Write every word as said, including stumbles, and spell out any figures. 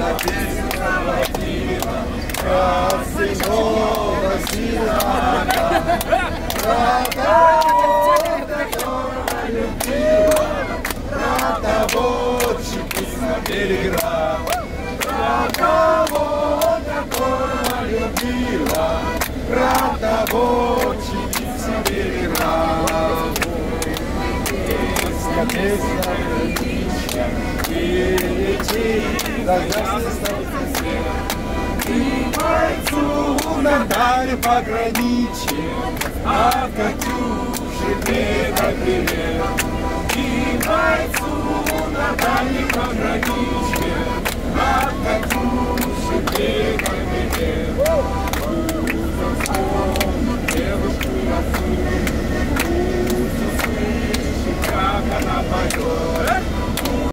песня водила, про сынова сирота, про того, которого любила, про того, чьи письма переиграла, про того, которого любила, про того, чьи письма переиграла. Песня, песня, птичья, и лети, дождешься солнца. И бойцу нам дали пограничье, а Катюше привет, привет. И бойцу